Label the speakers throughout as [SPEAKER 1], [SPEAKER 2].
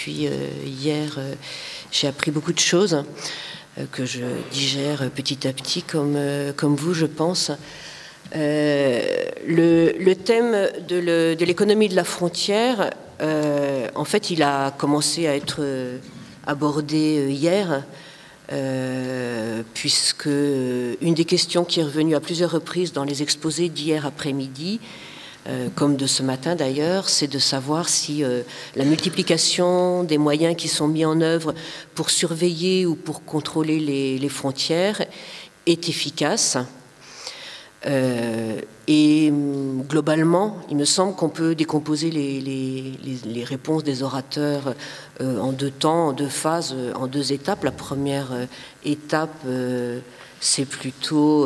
[SPEAKER 1] depuis hier, j'ai appris beaucoup de choses que je digère petit à petit, comme vous, je pense. Le thème de l'économie de la frontière, en fait, il a commencé à être abordé hier, puisque une des questions qui est revenue à plusieurs reprises dans les exposés d'hier après-midi, comme de ce matin d'ailleurs, c'est de savoir si la multiplication des moyens qui sont mis en œuvre pour surveiller ou pour contrôler les frontières est efficace. Et globalement, il me semble qu'on peut décomposer les réponses des orateurs en deux temps, en deux phases, en deux étapes. La première étape, c'est plutôt...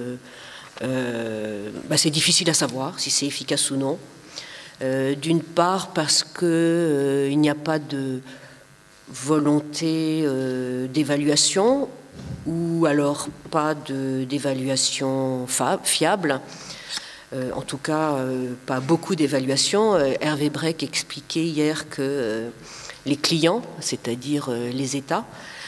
[SPEAKER 1] c'est difficile à savoir si c'est efficace ou non. D'une part parce qu'il n'y a pas de volonté d'évaluation, ou alors pas d'évaluation fiable, en tout cas pas beaucoup d'évaluation. Hervé Breck expliquait hier que les clients, c'est-à-dire les États,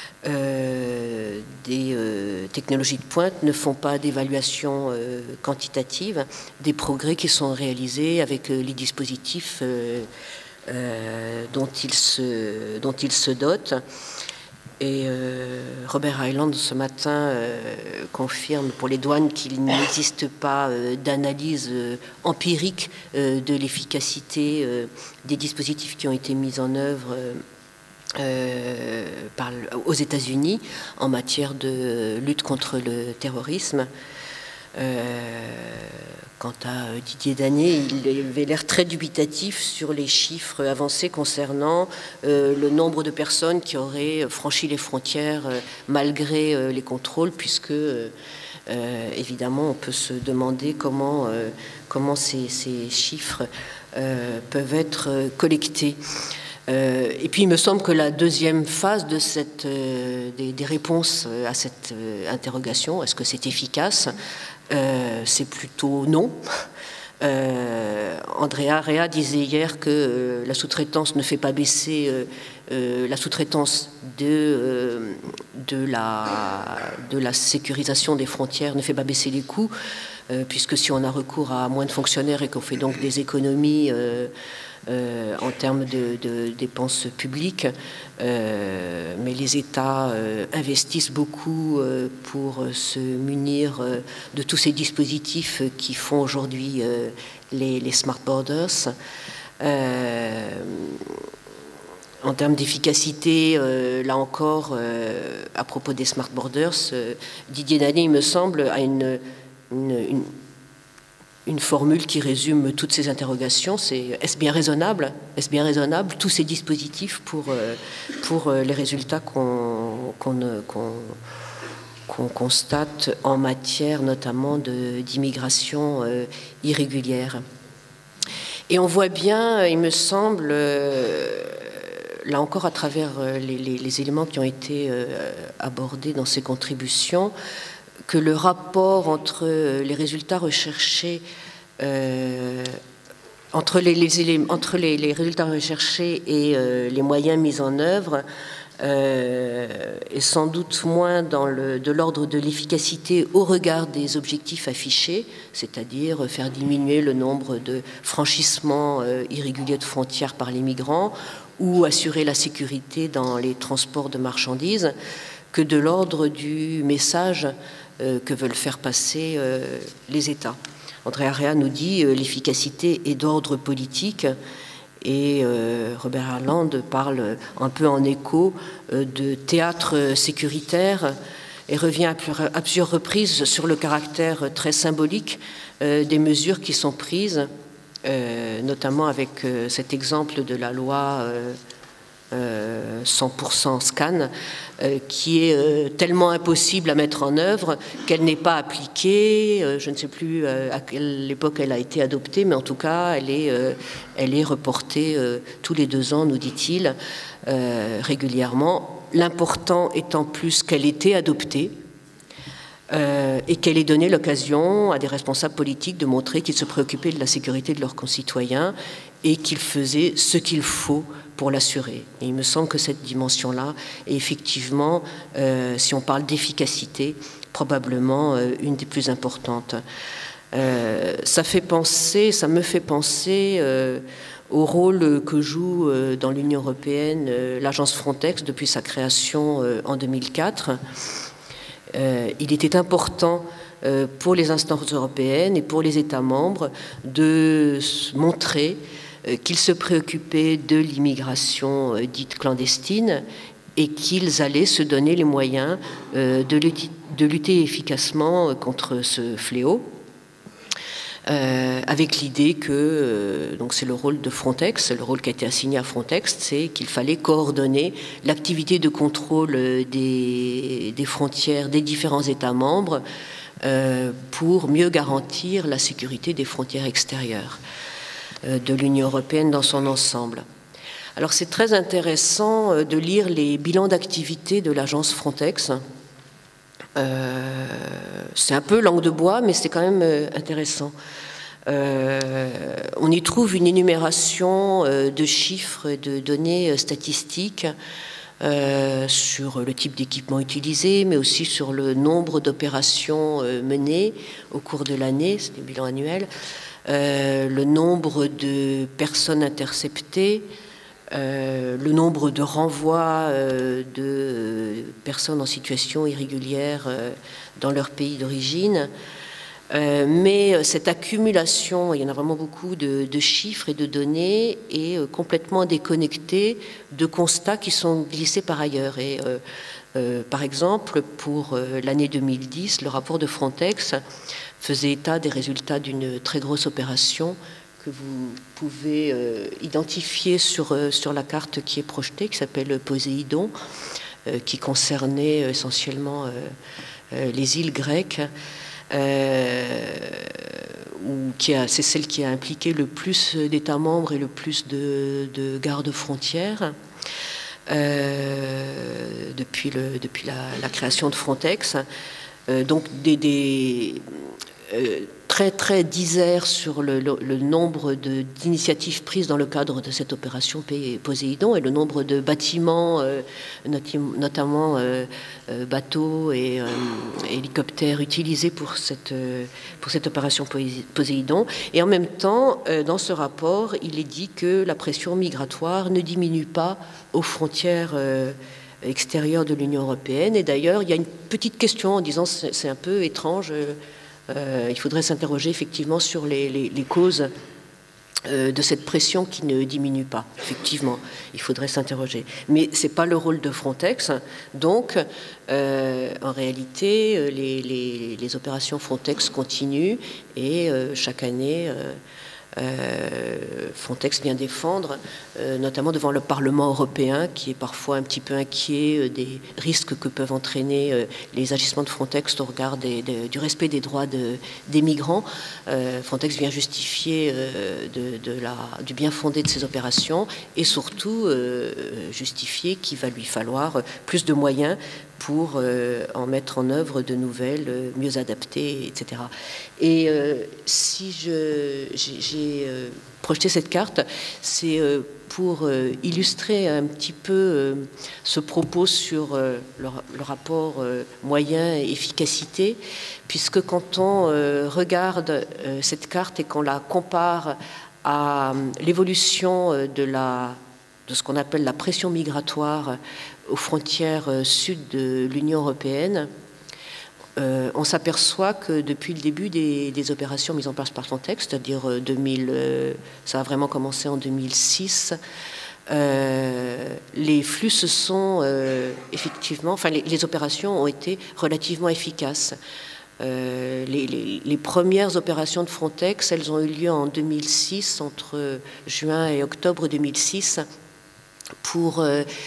[SPEAKER 1] des technologies de pointe ne font pas d'évaluation quantitative des progrès qui sont réalisés avec les dispositifs dont ils se dotent. Et Robert Hyland ce matin confirme pour les douanes qu'il n'existe pas d'analyse empirique de l'efficacité des dispositifs qui ont été mis en œuvre aux États-Unis en matière de lutte contre le terrorisme. Quant à Didier Danet, il avait l'air très dubitatif sur les chiffres avancés concernant le nombre de personnes qui auraient franchi les frontières malgré les contrôles, puisque évidemment on peut se demander comment ces chiffres peuvent être collectés. Et puis il me semble que la deuxième phase de des réponses à cette interrogation, est-ce que c'est efficace, c'est plutôt non. Andrea Rea disait hier que la sous-traitance ne fait pas baisser la sous-traitance de la sécurisation des frontières ne fait pas baisser les coûts, puisque si on a recours à moins de fonctionnaires et qu'on fait donc des économies en termes de dépenses publiques, mais les États investissent beaucoup pour se munir de tous ces dispositifs qui font aujourd'hui les smart borders. En termes d'efficacité, là encore, à propos des smart borders, Didier Danet, il me semble, a une formule qui résume toutes ces interrogations, c'est est-ce bien raisonnable tous ces dispositifs pour les résultats qu'on constate en matière notamment d'immigration irrégulière. Et on voit bien, il me semble, là encore à travers les éléments qui ont été abordés dans ces contributions, que le rapport entre les résultats recherchés, entre les résultats recherchés et les moyens mis en œuvre est sans doute moins de l'ordre de l'efficacité au regard des objectifs affichés, c'est-à-dire faire diminuer le nombre de franchissements irréguliers de frontières par les migrants ou assurer la sécurité dans les transports de marchandises, que de l'ordre du message que veulent faire passer les États. Andrea Rea nous dit l'efficacité est d'ordre politique, et Robert Hyland parle un peu en écho de théâtre sécuritaire et revient à plusieurs reprises sur le caractère très symbolique des mesures qui sont prises, notamment avec cet exemple de la loi 100% scan, qui est tellement impossible à mettre en œuvre qu'elle n'est pas appliquée. Je ne sais plus à quelle époque elle a été adoptée, mais en tout cas, elle est reportée tous les 2 ans, nous dit-il, régulièrement. L'important étant plus qu'elle était adoptée et qu'elle ait donné l'occasion à des responsables politiques de montrer qu'ils se préoccupaient de la sécurité de leurs concitoyens et qu'ils faisaient ce qu'il faut pour l'assurer. Et il me semble que cette dimension-là est effectivement, si on parle d'efficacité, probablement une des plus importantes. Ça me fait penser au rôle que joue dans l'Union européenne l'agence Frontex depuis sa création en 2004. Il était important pour les instances européennes et pour les États membres de montrer qu'ils se préoccupaient de l'immigration dite clandestine et qu'ils allaient se donner les moyens de lutter efficacement contre ce fléau. Avec l'idée que, donc c'est le rôle de Frontex, le rôle qui a été assigné à Frontex, c'est qu'il fallait coordonner l'activité de contrôle des frontières des différents États membres pour mieux garantir la sécurité des frontières extérieures de l'Union européenne dans son ensemble. Alors c'est très intéressant de lire les bilans d'activité de l'agence Frontex. C'est un peu langue de bois, mais c'est quand même intéressant. On y trouve une énumération de chiffres et de données statistiques sur le type d'équipement utilisé, mais aussi sur le nombre d'opérations menées au cours de l'année, c'est des bilans annuels, le nombre de personnes interceptées, le nombre de renvois de personnes en situation irrégulière dans leur pays d'origine. Mais cette accumulation, il y en a vraiment beaucoup de chiffres et de données, est complètement déconnectée de constats qui sont glissés par ailleurs. Et par exemple, pour l'année 2010, le rapport de Frontex faisait état des résultats d'une très grosse opération que vous pouvez identifier sur la carte qui est projetée, qui s'appelle Poséidon, qui concernait essentiellement les îles grecques, c'est celle qui a impliqué le plus d'États membres et le plus de gardes-frontières depuis la création de Frontex. Donc très très disert sur le nombre d'initiatives prises dans le cadre de cette opération Poséidon et le nombre de bâtiments, notamment bateaux et hélicoptères utilisés pour cette opération Poséidon. Et en même temps, dans ce rapport, il est dit que la pression migratoire ne diminue pas aux frontières extérieures de l'Union européenne. Et d'ailleurs, il y a une petite question en disant c'est un peu étrange. Il faudrait s'interroger effectivement sur les causes de cette pression qui ne diminue pas. Effectivement, il faudrait s'interroger. Mais ce n'est pas le rôle de Frontex. Donc, en réalité, les opérations Frontex continuent et chaque année, Frontex vient défendre, notamment devant le Parlement européen, qui est parfois un petit peu inquiet des risques que peuvent entraîner les agissements de Frontex au regard du respect des droits des migrants. Frontex vient justifier du bien fondé de ces opérations et surtout justifier qu'il va lui falloir plus de moyens pour en mettre en œuvre de nouvelles, mieux adaptées, etc. Et si j'ai projeté cette carte, c'est pour illustrer un petit peu ce propos sur le rapport moyen-efficacité, puisque quand on regarde cette carte et qu'on la compare à l'évolution de ce qu'on appelle la pression migratoire aux frontières sud de l'Union européenne, on s'aperçoit que depuis le début des opérations mises en place par Frontex, c'est-à-dire ça a vraiment commencé en 2006, les flux se sont effectivement, enfin les opérations ont été relativement efficaces. Les premières opérations de Frontex, elles ont eu lieu en 2006, entre juin et octobre 2006, pour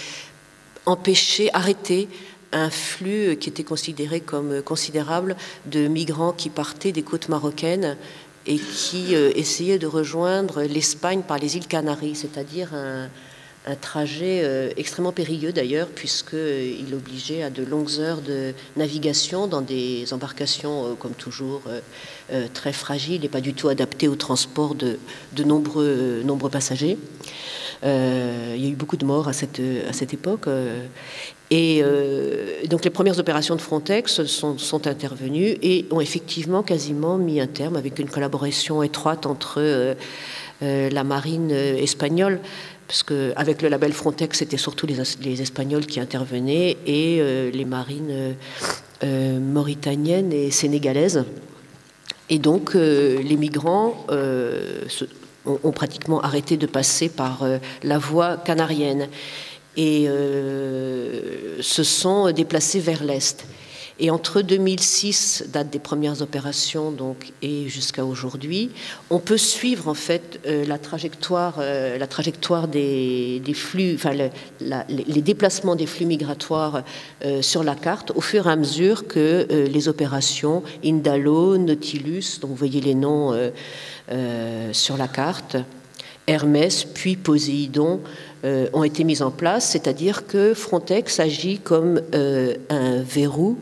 [SPEAKER 1] arrêter un flux qui était considéré comme considérable de migrants qui partaient des côtes marocaines et qui essayaient de rejoindre l'Espagne par les îles Canaries, c'est-à-dire un trajet extrêmement périlleux d'ailleurs, puisqu'il obligeait à de longues heures de navigation dans des embarcations, comme toujours, très fragiles et pas du tout adaptées au transport de nombreux passagers. Il y a eu beaucoup de morts à cette époque. Et donc les premières opérations de Frontex sont intervenues et ont effectivement quasiment mis un terme avec une collaboration étroite entre la marine espagnole, parce qu'avec le label Frontex, c'était surtout les Espagnols qui intervenaient, et les marines mauritaniennes et sénégalaises. Et donc les migrants ont pratiquement arrêté de passer par la voie canarienne et se sont déplacés vers l'Est. Et entre 2006, date des premières opérations, donc, et jusqu'à aujourd'hui, on peut suivre en fait la trajectoire des flux, enfin les déplacements des flux migratoires sur la carte au fur et à mesure que les opérations Indalo, Nautilus, dont vous voyez les noms sur la carte, Hermès, puis Poséidon, ont été mises en place, c'est-à-dire que Frontex agit comme un verrou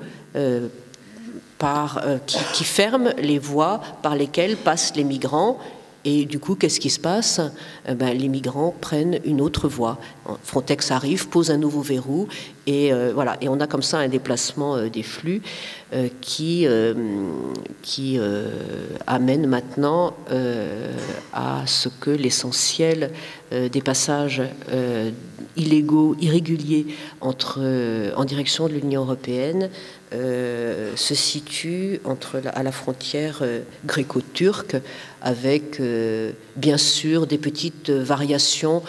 [SPEAKER 1] qui ferme les voies par lesquelles passent les migrants. Et du coup, qu'est-ce qui se passe? Les migrants prennent une autre voie. Frontex arrive, pose un nouveau verrou, et voilà. Et on a comme ça un déplacement des flux qui amène maintenant à ce que l'essentiel des passages illégaux, irréguliers en direction de l'Union européenne se situe à la frontière gréco-turque, avec bien sûr des petites variations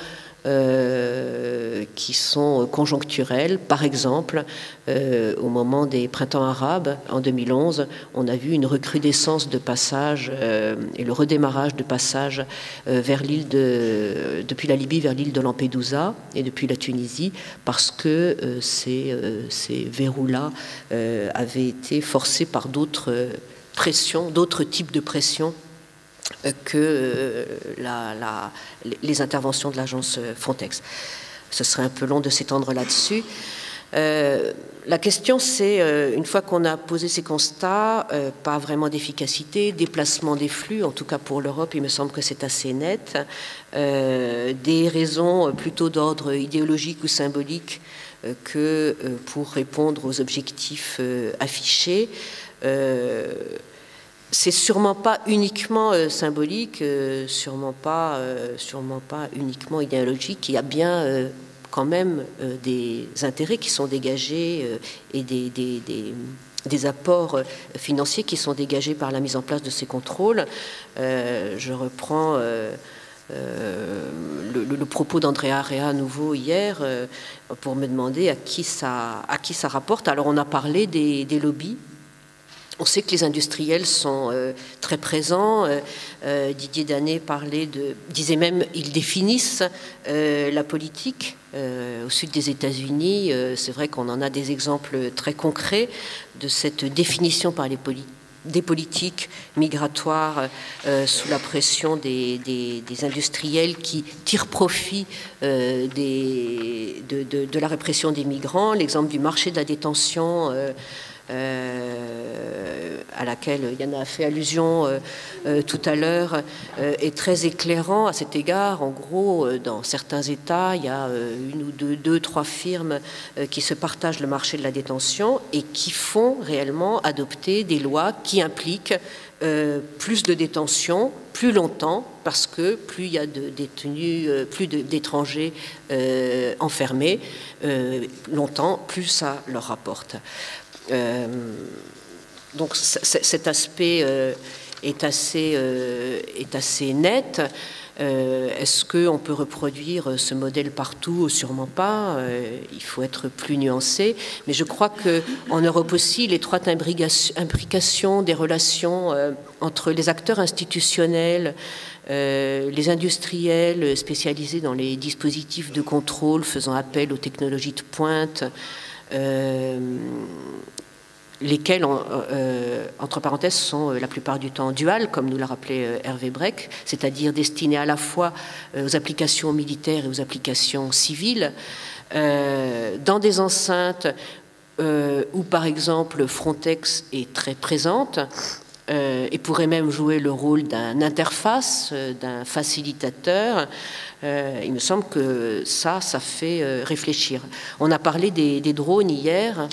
[SPEAKER 1] qui sont conjoncturelles. Par exemple, au moment des printemps arabes, en 2011, on a vu une recrudescence de passages et le redémarrage de passages depuis la Libye vers l'île de Lampedusa et depuis la Tunisie, parce que ces verrous-là avaient été forcés par d'autres pressions, d'autres types de pressions que les interventions de l'agence Frontex. Ce serait un peu long de s'étendre là-dessus. La question, c'est, une fois qu'on a posé ces constats, pas vraiment d'efficacité, déplacement des flux, en tout cas pour l'Europe, il me semble que c'est assez net, des raisons plutôt d'ordre idéologique ou symbolique que pour répondre aux objectifs affichés. C'est sûrement pas uniquement symbolique, sûrement pas uniquement idéologique. Il y a bien quand même des intérêts qui sont dégagés et des apports financiers qui sont dégagés par la mise en place de ces contrôles. Je reprends le propos d'Andrea Area à nouveau hier pour me demander à qui ça rapporte. Alors on a parlé des lobbies. On sait que les industriels sont très présents. Didier Danet disait même, ils définissent la politique au sud des États-Unis. C'est vrai qu'on en a des exemples très concrets de cette définition par des politiques migratoires sous la pression des industriels qui tirent profit de la répression des migrants. L'exemple du marché de la détention à laquelle Yann a fait allusion tout à l'heure, est très éclairant à cet égard. En gros, dans certains États, il y a une ou deux, trois firmes qui se partagent le marché de la détention et qui font réellement adopter des lois qui impliquent plus de détention, plus longtemps, parce que plus il y a de détenus, plus d'étrangers enfermés, longtemps, plus ça leur rapporte. Donc cet aspect est assez net. Est-ce qu'on peut reproduire ce modèle partout? Sûrement pas. Il faut être plus nuancé. Mais je crois qu'en Europe aussi, l'étroite imbrication des relations entre les acteurs institutionnels, les industriels spécialisés dans les dispositifs de contrôle faisant appel aux technologies de pointe, lesquels, entre parenthèses, sont la plupart du temps duales, comme nous l'a rappelé Hervé Breck, c'est-à-dire destinés à la fois aux applications militaires et aux applications civiles, dans des enceintes où, par exemple, Frontex est très présente et pourrait même jouer le rôle d'un interface, d'un facilitateur. Il me semble que ça fait réfléchir. On a parlé des drones hier.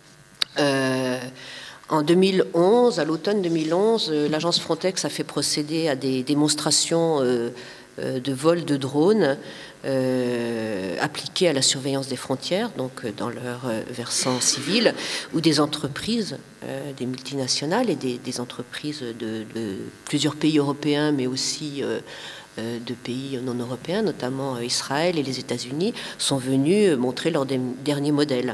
[SPEAKER 1] En 2011, à l'automne 2011, l'agence Frontex a fait procéder à des démonstrations de vol de drones appliqués à la surveillance des frontières, donc dans leur versant civil, où des entreprises, des multinationales et des entreprises de plusieurs pays européens, mais aussi de pays non européens, notamment Israël et les États-Unis, sont venus montrer leurs derniers modèles.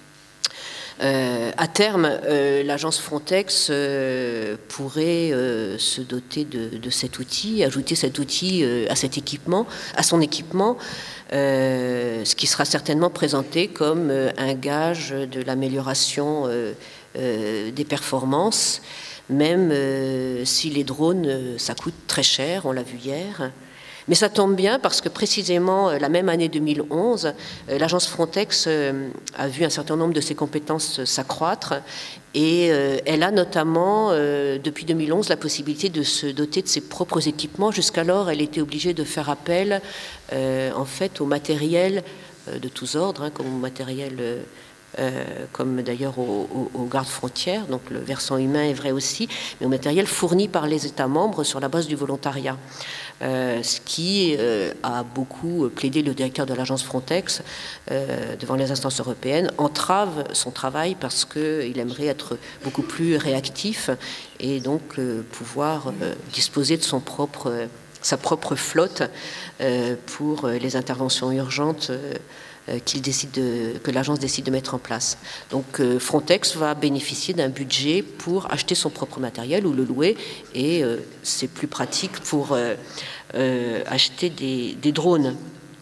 [SPEAKER 1] À terme, l'agence Frontex pourrait se doter de cet outil, ajouter cet outil à cet équipement, à son équipement, ce qui sera certainement présenté comme un gage de l'amélioration des performances, même si les drones, ça coûte très cher, on l'a vu hier. Mais ça tombe bien parce que précisément la même année 2011, l'agence Frontex a vu un certain nombre de ses compétences s'accroître et elle a notamment, depuis 2011, la possibilité de se doter de ses propres équipements. Jusqu'alors, elle était obligée de faire appel en fait au matériel de tous ordres, comme au matériel... comme d'ailleurs aux gardes frontières, donc le versant humain est vrai aussi, mais au matériel fourni par les États membres sur la base du volontariat. Ce qui a beaucoup plaidé le directeur de l'agence Frontex devant les instances européennes, entrave son travail parce qu'il aimerait être beaucoup plus réactif et donc pouvoir disposer de sa propre flotte pour les interventions urgentes que l'agence décide de mettre en place. Donc Frontex va bénéficier d'un budget pour acheter son propre matériel ou le louer, et c'est plus pratique pour acheter des drones.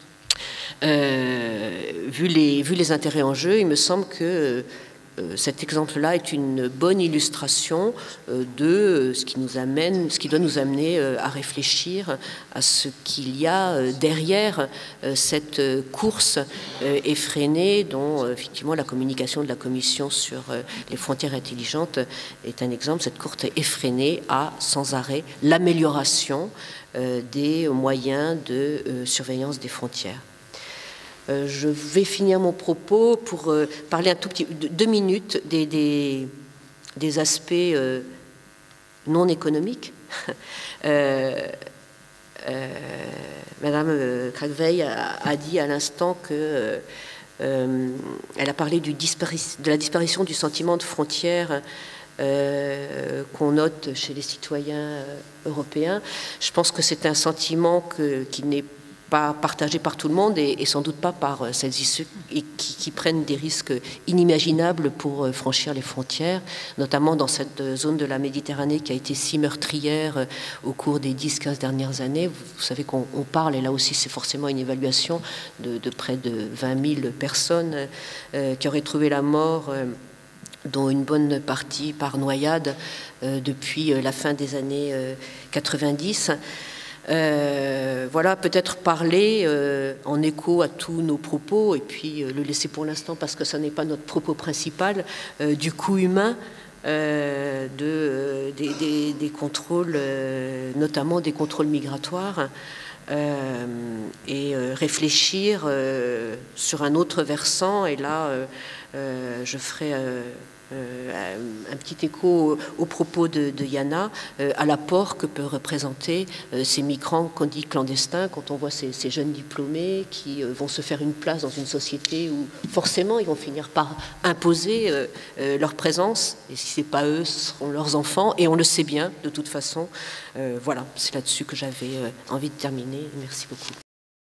[SPEAKER 1] Vu les intérêts en jeu, il me semble que cet exemple-là est une bonne illustration de ce qui doit nous amener à réfléchir à ce qu'il y a derrière cette course effrénée dont effectivement la communication de la Commission sur les frontières intelligentes est un exemple. Cette course effrénée a sans arrêt l'amélioration des moyens de surveillance des frontières. Je vais finir mon propos pour parler un tout petit 2 minutes des aspects non économiques. Madame Kragveil a dit à l'instant que elle a parlé de la disparition du sentiment de frontière qu'on note chez les citoyens européens. Je pense que c'est un sentiment qui n'est pas partagé par tout le monde et sans doute pas par celles et ceux qui prennent des risques inimaginables pour franchir les frontières, notamment dans cette zone de la Méditerranée qui a été si meurtrière au cours des 10-15 dernières années. Vous savez qu'on parle, et là aussi c'est forcément une évaluation, de près de 20 000 personnes qui auraient trouvé la mort, dont une bonne partie par noyade depuis la fin des années 90. Voilà, peut-être parler en écho à tous nos propos, et puis le laisser pour l'instant parce que ce n'est pas notre propos principal, du coût humain des contrôles, notamment des contrôles migratoires, et réfléchir sur un autre versant. Et là, je ferai un petit écho aux propos de Yana, à l'apport que peut représenter ces migrants qu'on dit clandestins, quand on voit ces jeunes diplômés qui vont se faire une place dans une société où forcément ils vont finir par imposer leur présence, et si ce n'est pas eux, ce seront leurs enfants, et on le sait bien de toute façon. Voilà, c'est là-dessus que j'avais envie de terminer. Merci beaucoup.